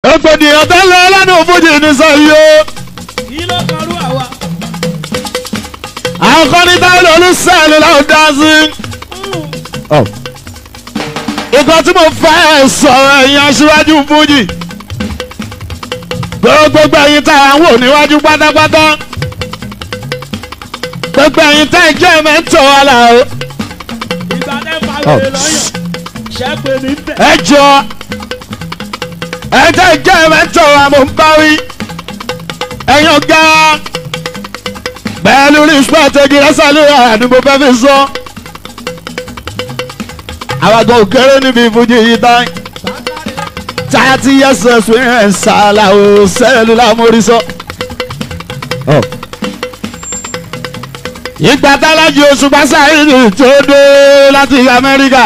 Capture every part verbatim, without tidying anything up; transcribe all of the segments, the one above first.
Ògbòdìyàn tó lọ lẹ́nu fújì ní sọ́yí o. Kí ló kọrú àwa? Àwọn kan ní Taye olùsẹ́ẹ̀lì lọ́wọ́ dá sí. Ìkan tí mo fẹ́ sọ̀rọ̀ ẹ̀yìn aṣíwájú fújì. Gbogbo ẹ̀yin tá à ń wò níwájú pátápátá. Gbogbo ẹ̀yin tá ẹ̀ jẹ́ mẹ́tọ̀ wà là o. Ìgbà tẹ́ fà wèrè lọ́yọ̀. Ṣẹ́ pé mi bẹ̀. Ẹ jọ ẹ tẹ́ jẹ́ mẹ́tọ̀ wà mo ń bá wí. Ẹ̀yin ọ̀gá pẹ̀lú respect Taye Cellular ni mo fẹ́ fi sọ. Àwọn àgbà òkèrè níbi ìfújì yìí tán. thirty years experience Taye Cellular mórí sọ. Ìgbà tálájú Osupa SAHEED tó dé láti Amẹ́ríkà.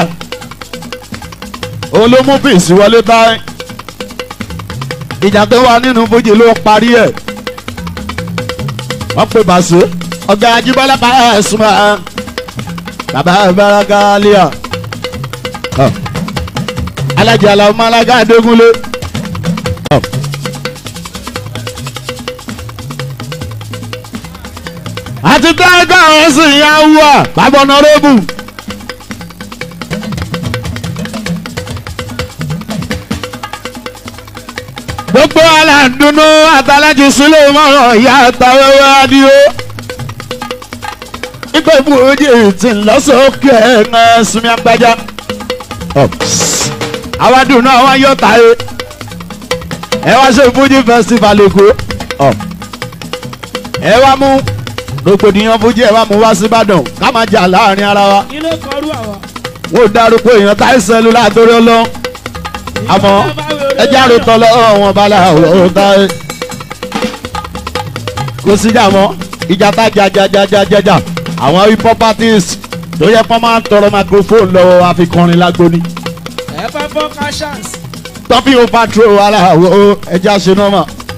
Olómú pìsì wọlé Taye. Ìjà tó wà nínú fújì ló parí ẹ̀. Wọ́n pè bàṣẹ ọ̀gá Ajíbọ́lá Pasuma bàbá Baraka Lia. Alájà Aláwọ̀ Málága Adégúnlé. Àti dáńgá ẹ̀sìn ìyá wúwà bàbá ọ̀nàrẹ́bù. Gbogbo aládùnnú àtàlájì sílẹ̀ mọ́ràn ìyá àtàwẹ́wẹ́ adìyó. Ìgbà ìfújì ti ń lọ sókè ẹ̀ sinmi agbájá. Àwa dùnú àwọn ayọ̀ Taye. Ẹ wá ṣe fújì festival Èkó. Ẹ wá mú rògbòdìyàn fújì ẹ wá mú wá sí Ìbàdàn ká máa jà láàrin ara wa. Kí ló kọrú àwa? Wọ́n dárúkọ èèyàn Taye Cellular torí Ọlọ́run. Àmọ́ ẹjẹ́ àròtọ́ lọ́wọ́ wọn bala ọ̀rọ̀ Taye. Kò síjà mọ́ ìjà tá jajajajaja àwọn hip hop artists tó yẹ kó máa ń tọrọ microphone lọ́wọ́ àfikọrin lágbóni. Ẹ fẹ́ fọ́ cashans. Tọ́pì ó patrol aláwọ̀ ẹjẹ́ àṣenọ́mà.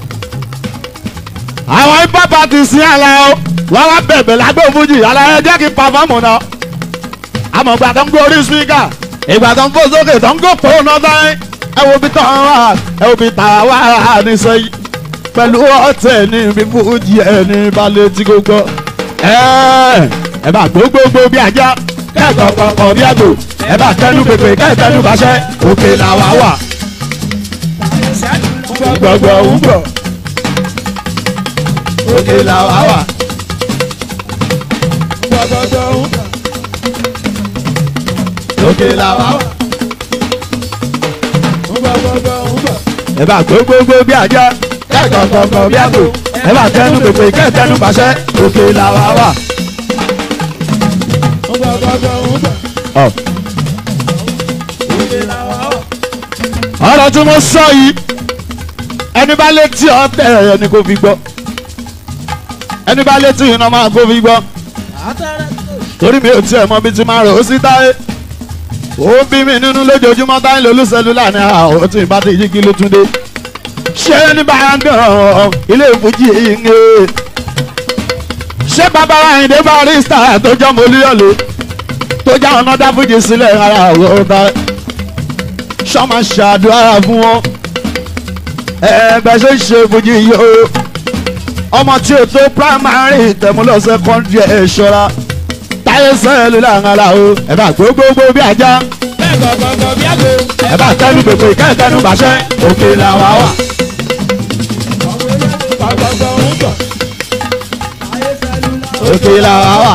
Àwọn hip hop artists ní aláwọ̀ wọ́n wá bẹ̀bẹ̀ lágbó fújì aláwọ̀ ẹjẹ́ kí pàfọ́ọ̀mù náà. Àmọ́ ìgbà tó ń gbé orí spíkà ìgbà tó ń fò sókè tó ń gò pò náà Taye. Ẹ wo bí tán wà ẹ wo bí tàwa wà ní sẹ́yìn pẹ̀lú ọ̀tẹ̀ ní ibi fújì ẹ̀ ní balẹ̀ tí kò gbọ́. Ẹ bá gbogbogbò bí ajá kẹ́kọ̀ọ́ kọ̀ọ̀kan bí àgbò ẹ bá tẹnu pèpè kẹ́tẹnu bàṣẹ òkè làwa wà. Gbọ̀gbọ̀ ń bọ̀ òkè làwa wà. Òkè làwa wà. Ẹ bá gbogbogbò bí ajá kẹ́kọ̀ọ́ kọ̀ọ̀kan bí àgbò ẹ bá tẹnu pèpè kẹ́tẹnu bàṣẹ òkè làwa wà. Ọ̀rọ̀ tí mo sọ yìí ẹni bá létí ọ̀tẹ̀ ẹni kò fi gbọ́ ẹni bá létí iná máa kó fi gbọ́ torí mi ò tiẹ̀ mọ bí ti máa rò ó sí Taye. Ó bí mi nínú lójoojúmọ́ Taye Cellular ní àwọn tí ìbá ti yí kí ló tún dé. Ṣé ní bá ń dàn ilé ìfújì yìí ń gbé? Ṣé bàbá Ayinde Barrister tó jọ́ Molúyọ̀lé tó já ọ̀nà dá fújì sílẹ̀ ara ọ̀rọ̀ Taye? Ṣọ́mà ṣàdúrà fún wọn ẹ̀ẹ́dẹ̀ ṣe ń ṣe fújì yìí o. Ọmọ tí o tó primary tẹ̀múlọ̀ secondary ẹ̀ ṣọ́ra. Taye Cellular ńlá o ẹ bá gbogbogbò bí ajá ẹ bá tẹnu pèpè kẹ́tẹnu bàṣẹ òkè làwa wà. Òkè làwa wà.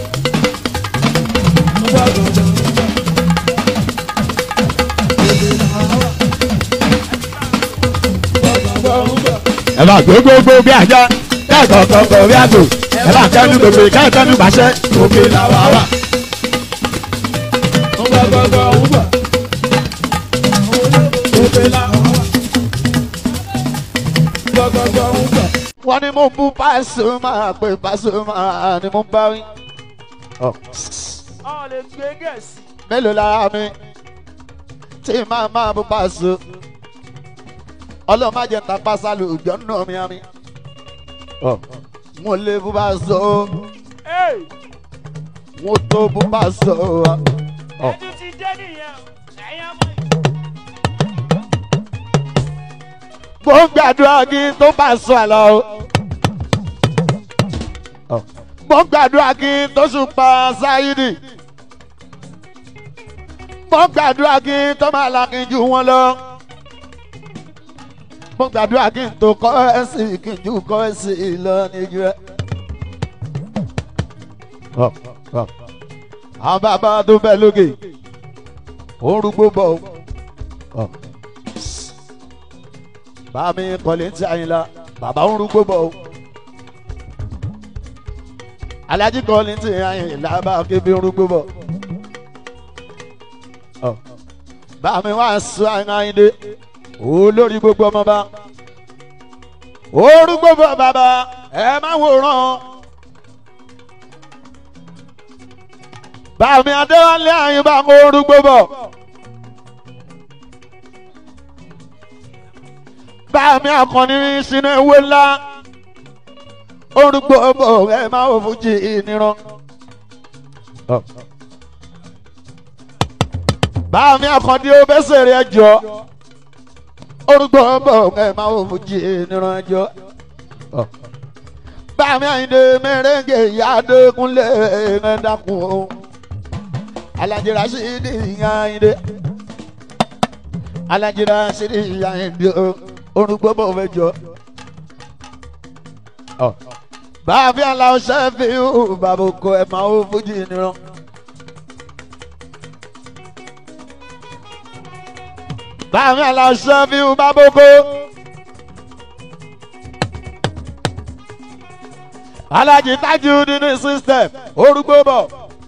Ẹ bá gbogbogbò bí ajá kẹ́kọ̀ọ́ bí àgbò ẹ bá tẹnu pèpè kẹ́tẹnu bàṣẹ òkè làwa wà. Wọ́n ní mo bú Pasuma pé Pasuma ni mo bá wí. Ọ̀ lè gbé gẹ̀ẹ́sì. Mélòó lára mi tí máa máa bú Pasuma? Ọlọ́run má jẹ́ ta pásálù ìjọ́nà mi àmì. Mo lè bú Pasuma. Mo tó bú Pasuma. Ẹjú ti dé nìyẹn o, ẹ̀yin ọmọ yìí. mo ń gbàdúrà kí n tó bá sọ àlọ́ o. mo ń gbàdúrà kí n tó ṣùpá sáyídì. mo ń gbàdúrà kí n tó máa lakin ju wọn lọ. mo ń gbàdúrà kí n tó kọ́ ẹ̀sìn kí n ju kọ́ ẹ̀sìn lọ níjú ẹ. àwọn bàbá tó fẹ́ lókè orúgbó bọ̀ ọ́. bá mi kọ́lé tí Ayinla bàbá orúgbó bọ̀ ọ́. alájí kọ́lé tí Ayinla bá kébí orúgbó bọ̀. bá mi wá sọ Ayinde olórí gbogbo ọmọ bá orúgbó bọ̀ bàbá ẹ má wòran. bá mi Adéwálé Àyìnbá ń orúgbó bọ̀. bá mi Akànnì sínú ewé ńlá orúgbó bọ̀ ẹ má wò fújì ìníran. bá mi Akànnì ó bẹ́sẹ̀ rẹ̀ jọ orúgbó bọ̀ ẹ má wò fújì ìníran ẹjọ́. bá mi Àyìndé mẹ́rẹ́ǹgẹ̀ ìyá Adékúnlé ẹ̀ dákun o. Alhaji Rasheed Ayinde Alhaji Rasheed Ayinde orúgbó bọ̀ mẹ́jọ. báàbí aláwọ̀ ṣẹ́fì bàbá oko ẹ̀ máa ń fújì nìran. báàbí aláwọ̀ ṣẹ́fì bàbá oko. Alhaji Tajuddin ní system orúgbó bọ̀.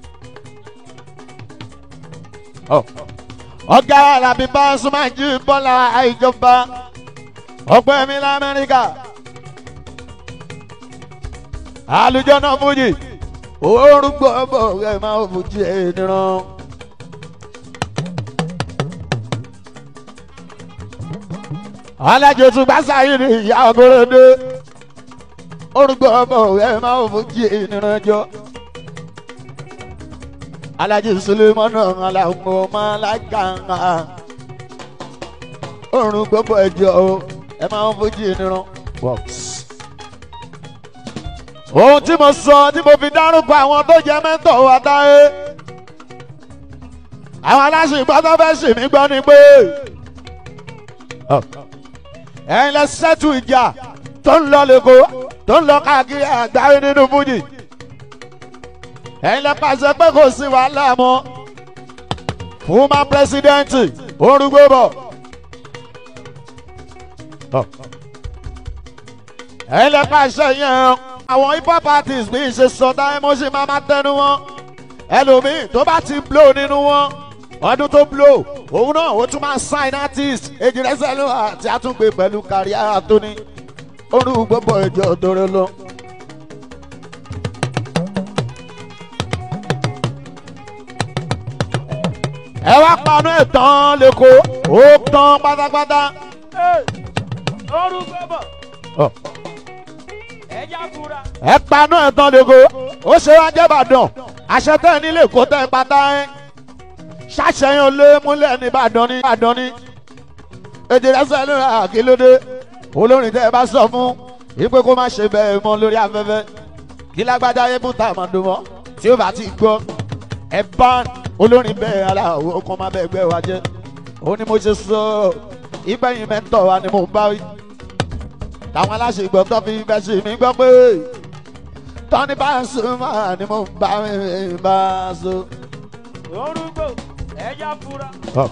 ọ̀gá Alábí Pasuma jí bọ́lá ìjọba ọ̀pẹ́ mi lamẹ́ríkà àlùjọ́nà fújì orúgbó bọ̀ ẹ̀ máa ń fújì ènìyàn. alájò tún bá sáyé ní ìyá ọgọ́rọ́dé orúgbó bọ̀ ẹ̀ máa ń fújì ènìyàn jọ. Alhaji Sulemana aláwọ̀ málága orun gbogbo ẹjọ́ o ẹ máa ń fojú ìnirun. ohun tí mo sọ tí mo fi dárúkọ àwọn tó jẹ mẹ́tọ̀ wa Táyé àwọn aláṣẹ ìgbọ́dọ̀ fẹ́ sì mí gbọ́ ni pé ẹ̀yin lẹ ṣẹ́tù ìjà tó ń lọ lẹ́kọ̀ọ́ tó ń lọ káàkiri àgbáyé nínú fújì. ẹ̀yin lẹ pàṣẹ pé kò sí wàhálà mọ́ fúnma pírẹsidẹ́ǹtì orúgbó bọ̀. ẹ̀yin lẹ pàṣẹ yẹn àwọn hip hop artists bí ṣe sọ Táyé mo ṣe máa máa tẹnu wọn ẹlòmíì tó bá ti blow nínú wọn ọdún tó blow òun náà ó tún máa sign artist Èjìrẹ́ Cellular àti àtúngbè pẹ̀lú kàríà tó ní orúgbó bọ̀ ìjọ òdòrò lọ. ẹ wá panu ẹ̀ tán lẹ́kọ̀ọ́ ó tán pátápátá. orúkọ bọ̀ ẹja fura. ẹ panu ẹ̀ tán lẹ́kọ̀ọ́ ó ṣe wá jẹ́ Ìbàdàn àṣẹ tẹ́ nílé kó tẹ́ pátá ẹ̀ ṣàṣẹyàn lé múlẹ̀ ní Ìbàdàn ní Ìbàdàn ní. Èjìrẹ́ Cellular kí ló dé olórin tẹ́ ẹ bá sọ fún ìpè kó má ṣe bẹ́ẹ̀ mọ́ lórí afẹ́fẹ́ kí lágbájá yé bùtà màdùn mọ́ tí ó bá ti gbọ́ ẹ bá olórin bẹ́ẹ̀ aláwọ̀ kan máa bẹ́ẹ̀ gbẹ́ wa jẹ́ ó ní mo ṣe sọ ìgbẹ́yìn mẹ́tọ̀ wa ni mo bá wí táwọn aláṣẹ ìgbọ́ tó fi bẹ́ẹ̀ sí mi gbọ́ pé tọ́ni Pasuma ni mo bá mi bá so. orúkọ ẹja fura.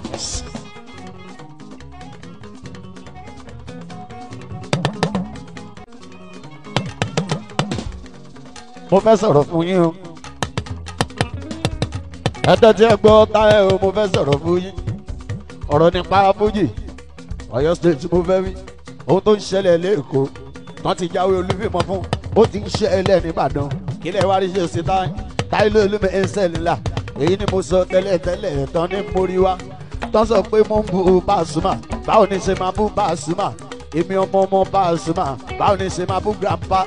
mo fẹ́ sọ̀rọ̀ fún yín o ẹ̀tọ́ tí ẹ gbọ́ Táyé o mo fẹ́ sọ̀rọ̀ fún yín ọ̀rọ̀ nípa fújì Ọ̀yọ́ state mo fẹ́ wí ohun tó ń ṣẹlẹ̀ lẹ́kọ̀ọ́ tán ti jáwé olúfìmọ̀ fún ó ti ń ṣẹlẹ̀ nìbàdàn kílẹ̀ wá rí ṣe sí Táyé Táyé lóòlùmọ̀ ẹsẹ̀ ńlá èyí ni mo sọ tẹ́lẹ̀ tẹ́lẹ̀ tán ní mórí wá tán sọ pé mo ń bu Pasuma báwo ni ṣe máa bú Pasuma èmi ọmọ ọmọ Pasuma báwo ni ṣe máa bú grandpa.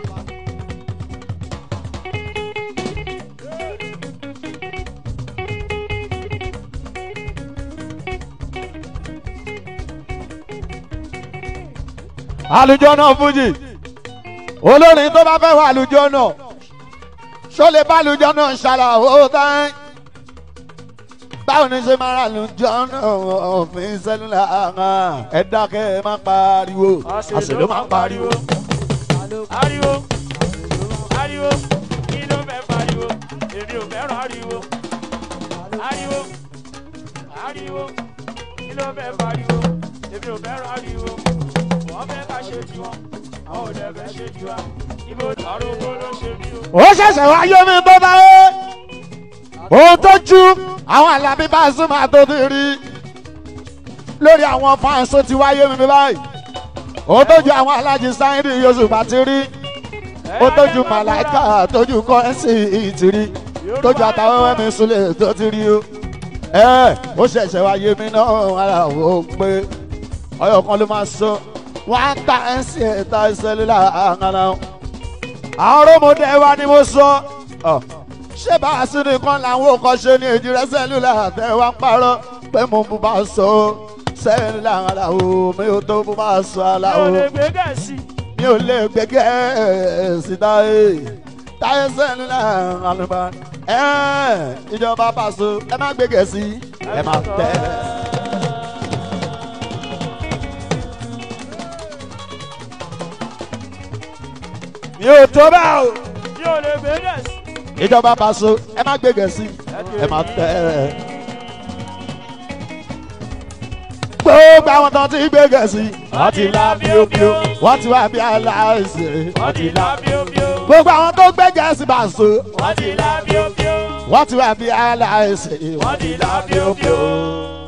àlùjọ náà fújì olórin tó bá fẹ́ wà àlùjọ náà ṣó lè bá àlùjọ náà ṣàlàó tán báwo ni ṣe máa rà àlùjọ náà òfin sẹ́lúlà ẹ dákẹ́ ẹ má pariwo àṣẹ ló máa pariwo. ariwo ariwo kí ló fẹ́ pariwo èmi ò fẹ́ràn ariwo ariwo ariwo kí ló fẹ́ pariwo èmi ò fẹ́ràn ariwo wọ́n fẹ́ ká ṣe tiwọn àwọn ò dẹ̀ fẹ́ ṣe tiwa ibo àròkọ ló ṣe mí o. ó ṣẹ̀ṣẹ̀ wáyé mi tó bá wé ohun tó ju àwọn Àlàbí Pasuma tó ti rí lórí àwọn fáǹsì tó ti wáyé mi báyìí ohun tó ju àwọn Aláàjì Sáhídì Osupa ti rí ó tó ju Màláíkà tó ju Kọ́rẹ́nsì ti rí tó ju àtàwẹ́wẹ́ mi Súlẹ̀ tó ti rí o ẹ ó ṣẹ̀ṣẹ̀ wáyé mi náà ara ò pé ọyọ kan ló máa sọ wọ́n ta ẹ̀sìn ẹ̀ta ìṣẹ̀lẹ̀ àǹgànà àwọn ọmọdé wa ni mo sọ ṣé bá a sí nìkan làwọn òkò ṣe ní èjì rẹ sẹ́lúlà tẹ́ wá ń parọ́ pé mo bú bá sọ sẹ́lúlà aláwo mi ò tó bú bá sọ aláwo mi ò lè gbé gẹ̀ẹ́sì mi ò lè gbé gẹ̀ẹ́sì Táyé Táyé sẹ́lúlà àlùbá ìjọba Paso ẹ má gbé gẹ̀ẹ́sì ẹ má tẹ́. mi ò tó bá o. mi ò lè gbé gẹ̀ẹ́sì. ìjọba Paso ẹ má gbé gẹ̀ẹ́sì ẹ má tẹ́. gbogbo àwọn tó ti gbé gẹ̀ẹ́sì wọ́n ti lá bíóbíó wọ́n ti wá bí aláìsè wọ́n ti lá bíóbíó. gbogbo àwọn tó gbé gẹ̀ẹ́sì Paso wọ́n ti lá bíóbíó. wọ́n ti wá bí aláìsè wọ́n ti lá bíóbíó.